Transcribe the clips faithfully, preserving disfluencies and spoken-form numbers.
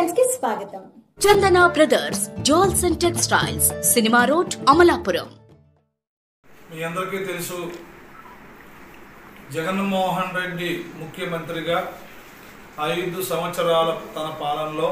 Times కి స్వాగతం. Chandana brothers jewels and textiles, cinema road, Amalapuram. మీ అందరికీ తెలుసు, జగన్మోహన్ రెడ్డి ముఖ్యమంత్రిగా ఐదు సంవత్సరాల తన పాలనలో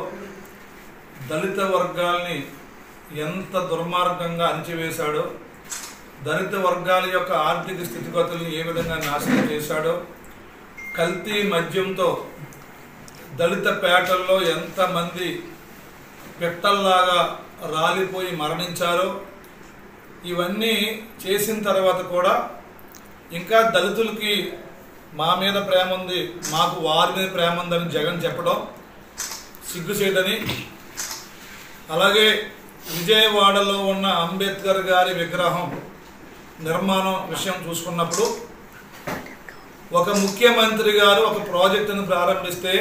దళిత వర్గాల్ని ఎంత దుర్మార్గంగా అణచివేశాడో, దళిత వర్గాల యొక్క ఆర్థిక స్థితిగతులను ఏ విధంగా నాశనం చేశాడో, కల్తీ మద్యంతో దళిత పేటల్లో ఎంతమంది పెట్టల్లాగా రాలిపోయి మరణించారో, ఇవన్నీ చేసిన తర్వాత కూడా ఇంకా దళితులకి మా మీద ప్రేమ ఉంది, మాకు వారి మీద ప్రేమ ఉందని జగన్ చెప్పడం సిగ్గుచేటని. అలాగే విజయవాడలో ఉన్న అంబేద్కర్ గారి విగ్రహం నిర్మాణం విషయం చూసుకున్నప్పుడు ఒక ముఖ్యమంత్రి గారు ఒక ప్రాజెక్టును ప్రారంభిస్తే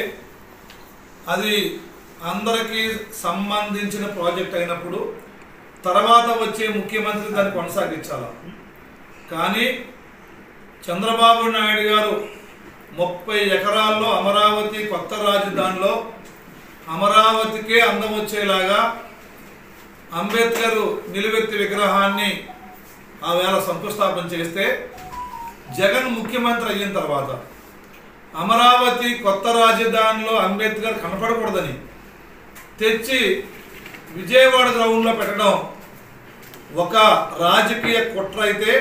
అది అందరికీ సంబంధించిన ప్రాజెక్ట్ అయినప్పుడు తర్వాత వచ్చే ముఖ్యమంత్రి దాన్ని కొనసాగించాలి. కానీ చంద్రబాబు నాయుడు గారు ముప్పై ఎకరాల్లో అమరావతి కొత్త రాజధానిలో అమరావతికే అందం వచ్చేలాగా అంబేద్కర్ నిలువెత్తి విగ్రహాన్ని ఆ వేళ శంకుస్థాపన చేస్తే, జగన్ ముఖ్యమంత్రి అయిన తర్వాత అమరావతి కొత్త రాజధానిలో అంబేద్కర్ కనపడకూడదని తెచ్చి విజయవాడ గ్రౌండ్లో పెట్టడం ఒక రాజకీయ కుట్ర అయితే,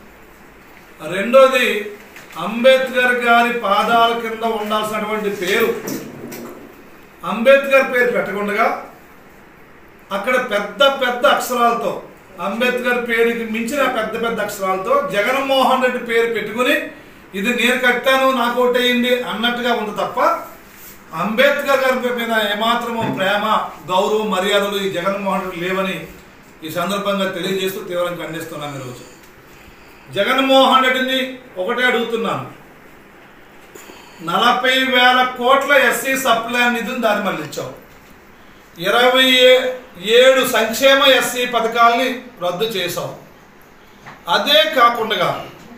రెండోది అంబేద్కర్ గారి పాదాల కింద ఉండాల్సినటువంటి పేరు అంబేద్కర్ పేరు పెట్టకుండా అక్కడ పెద్ద పెద్ద అక్షరాలతో అంబేద్కర్ పేరుకి మించిన పెద్ద పెద్ద అక్షరాలతో జగన్మోహన్ రెడ్డి పేరు పెట్టుకుని ఇది నేను కట్టాను నాకు ఓటేయండి అన్నట్టుగా ఉంది తప్ప, అంబేద్కర్ గారి మీద ఏమాత్రమో ప్రేమ, గౌరవం, మర్యాదలు ఈ జగన్మోహన్ రెడ్డి లేవని ఈ సందర్భంగా తెలియజేస్తూ తీవ్రంగా ఖండిస్తున్నాను. ఈరోజు జగన్మోహన్ రెడ్డిని ఒకటే అడుగుతున్నాను, నలభై వేల కోట్ల ఎస్సీ సప్లై నిధులు దారి మళ్ళించావు, ఇరవై ఏడు సంక్షేమ ఎస్సీ పథకాలని రద్దు చేశావు. అదే కాకుండా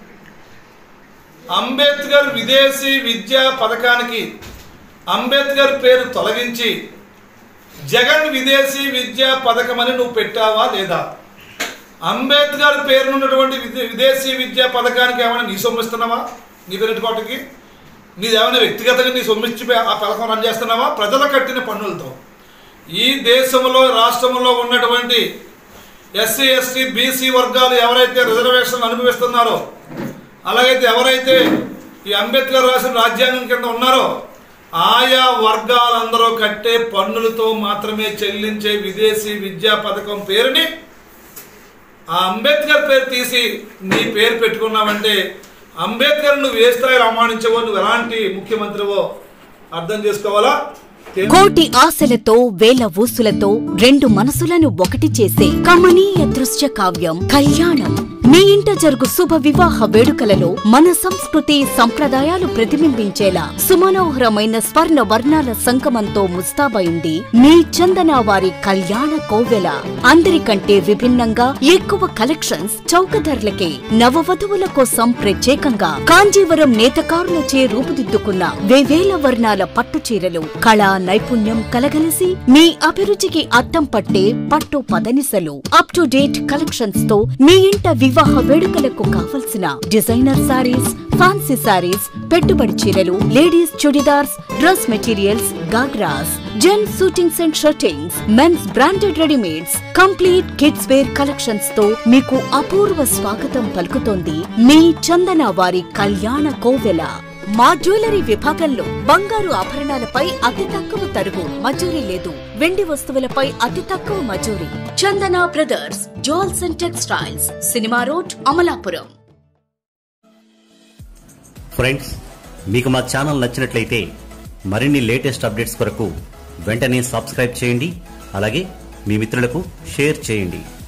అంబేద్కర్ విదేశీ విద్యా పథకానికి అంబేద్కర్ పేరు తొలగించి జగన్ విదేశీ విద్యా పథకం అని నువ్వు పెట్టావా లేదా? అంబేద్కర్ పేరునున్నటువంటి విదేశీ విద్యా పథకానికి ఏమైనా నీ సొమ్మిస్తున్నావా? నీ పెట్టుకోవటానికి నీది ఏమైనా వ్యక్తిగతంగా నీ సొమ్మిచ్చి ఆ పథకం రన్ చేస్తున్నావా? ప్రజలు కట్టిన పన్నులతో ఈ దేశంలో రాష్ట్రంలో ఉన్నటువంటి ఎస్సీ ఎస్టీ బీసీ వర్గాలు ఎవరైతే రిజర్వేషన్ అనుభవిస్తున్నారో, అలాగైతే ఎవరైతే ఈ అంబేద్కర్ రాసిన రాజ్యాంగం కింద ఉన్నారో ఆయా వర్గాలందరూ కట్టే పన్నులతో మాత్రమే చెల్లించే విదేశీ విద్యా పథకం పేరుని ఆ అంబేద్కర్ పేరు తీసి నీ పేరు పెట్టుకున్నావంటే అంబేద్కర్ నువ్వు ఏ స్థాయిలో అవమానించవో, నువ్వు ఎలాంటి ముఖ్యమంత్రివో అర్థం చేసుకోవాలా. కోటి ఆశలతో వేల ఊసులతో రెండు మనసులను ఒకటి చేసే కమనీయ దృశ్య కావ్యం కళ్యాణం. మీ ఇంట జరుగు శుభ వివాహ వేడుకలలో మన సంస్కృతి సంప్రదాయాలు ప్రతిబింబించేలా సుమనోహరమైన స్వర్ణ వర్ణాల సంగమంతో ముస్తాబైంది మీ చందన వారి కళ్యాణ కోవెల. అందరికంటే విభిన్నంగా ఎక్కువ కలెక్షన్స్, చౌక ధరలకే నవవధువుల కోసం ప్రత్యేకంగా కాంజీవరం నేతకారులచే రూపుదిద్దుకున్న వేవేల వర్ణాల పట్టు చీరలు, కళా నైపుణ్యం కలగలిసి మీ అభిరుచికి అద్దం పట్టే పట్టు పదనిసలు, అప్ టు డేట్ కలెక్షన్స్ తో మీ ఇంట వివాహ వేడుకలకు కావలసిన డిజైనర్ సారీస్, ఫ్యాన్సీ సారీస్, పెట్టుబడి చీరలు, ladies chudidars, dress materials, ghagras, gents suitings and shirtings, men's branded readymades, complete kids wear collections తో మీకు అపూర్వ స్వాగతం పలుకుతోంది మీ చందన వారి కళ్యాణ కోవెల. మా జ్యువెలరీ విభాగంలో బంగారు ఆభరణాలపై అతి తక్కువ తరుగు, మజూరీ లేదు. వెండి వస్తువులపై అతి తక్కువ మజూరీ. Chandana brothers jewels and textiles, cinema road, Amalapuram. Friends, మీకు మా ఛానల్ నచ్చినట్లయితే మరిన్ని లేటెస్ట్ అప్డేట్స్ కొరకు వెంటనే సబ్స్క్రైబ్ చేయండి. అలాగే మీ మిత్రులకు షేర్ చేయండి.